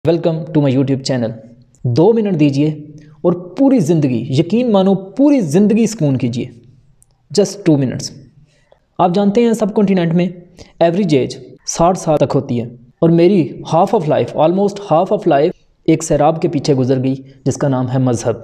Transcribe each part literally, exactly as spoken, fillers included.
Welcome to my YouTube channel. دو minute دیجئے اور پوری زندگی، یقین مانو پوری زندگی سکون کیجئے۔ Just two minutes. آپ جانتے ہیں سب کانٹیننٹ میں ایوریج ایج ساٹھ سال تک ہوتی ہے، اور میری half of life, almost half of life ایک سیراب کے پیچھے گزر گئی جس کا نام ہے مذہب۔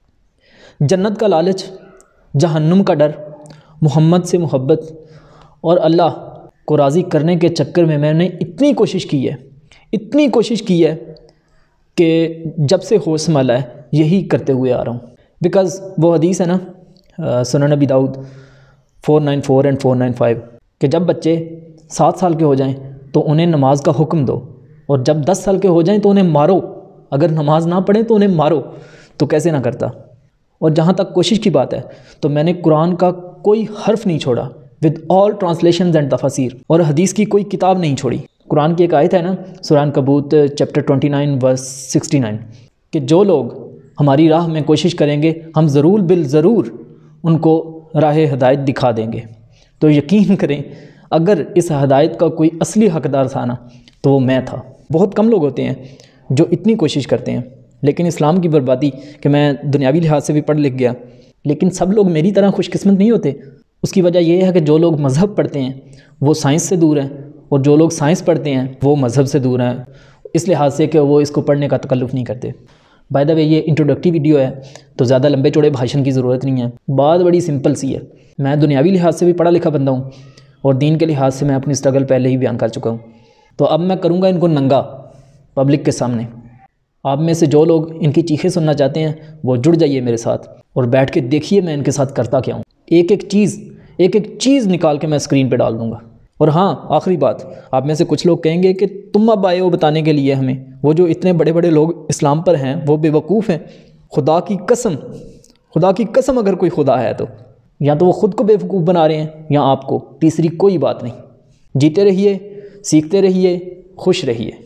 جنت کا لالچ، جہنم کا ڈر، محمد سے محبت اور اللہ کو راضی کرنے کے چکر میں میں نے اتنی کوشش کی ہے اتنی کوشش کی ہے کہ جب سے ہوش سنبھالا ہے یہی کرتے ہوئے آ رہا ہوں۔ بیکاز وہ حدیث ہے نا سنن نبی داؤد four nine four and four nine five کہ جب بچے سات سال کے ہو جائیں تو انہیں نماز کا حکم دو، اور جب دس سال کے ہو جائیں تو انہیں مارو، اگر نماز نہ پڑھیں تو انہیں مارو۔ تو کیسے نہ کرتا۔ اور جہاں تک کوشش کی بات ہے تو میں نے قرآن کا کوئی حرف نہیں چھوڑا، ود آل ٹرانسلیشنز اینڈ تفاسیر، اور حدیث کی کوئی کتاب نہیں چھوڑی۔ قرآن کی ایک آیت ہے نا سورہ عنکبوت chapter twenty nine verse sixty nine کہ جو لوگ ہماری راہ میں کوشش کریں گے ہم ضرور بالضرور ان کو راہ ہدایت دکھا دیں گے۔ تو یقین کریں اگر اس ہدایت کا کوئی اصلی حقدار تھا نا تو وہ میں تھا۔ بہت کم لوگ ہوتے ہیں جو اتنی کوشش کرتے ہیں، لیکن اسلام کی بربادی کہ میں دنیاوی لحاظ سے بھی پڑھ لکھ گیا، لیکن سب لوگ میری طرح خوش قسمت نہیں ہوتے۔ اس کی وجہ یہ ہے کہ جو لوگ مذہب پڑھتے ہیں وہ سائنس سے دور ہیں، اور جو لوگ سائنس پڑھتے ہیں وہ مذہب سے دور ہیں، اس لحاظ سے کہ وہ اس کو پڑھنے کا تکلف نہیں کرتے۔ بائی دا وے یہ انٹروڈکٹیو ویڈیو ہے تو زیادہ لمبے چوڑے بھاشن کی ضرورت نہیں ہے، بات بڑی سمپل سی ہے۔ میں دنیاوی لحاظ سے بھی پڑھا لکھا بندہ ہوں، اور دین کے لحاظ سے میں اپنی اسٹرگل پہلے ہی بیان کر چکا ہوں۔ تو اب میں کروں گا ان کو ننگا پبلک کے سامنے۔ آپ میں سے جو لوگ ان کی چیخیں سننا چاہتے ہیں وہ جڑ جائیے میرے ساتھ اور بیٹھ کے دیکھیے میں ان کے ساتھ کرتا کیا ہوں۔ ایک ایک چیز ایک ایک چیز نکال کے میں اسکرین پہ ڈال دوں گا۔ اور ہاں آخری بات، آپ میں سے کچھ لوگ کہیں گے کہ تم اب آئے ہو بتانے کے لیے ہمیں، وہ جو اتنے بڑے بڑے لوگ اسلام پر ہیں وہ بے وقوف ہیں۔ خدا کی قسم خدا کی قسم اگر کوئی خدا ہے تو یا تو وہ خود کو بے وقوف بنا رہے ہیں یا آپ کو، تیسری کوئی بات نہیں۔ جیتے رہیے، سیکھتے رہیے، خوش رہیے۔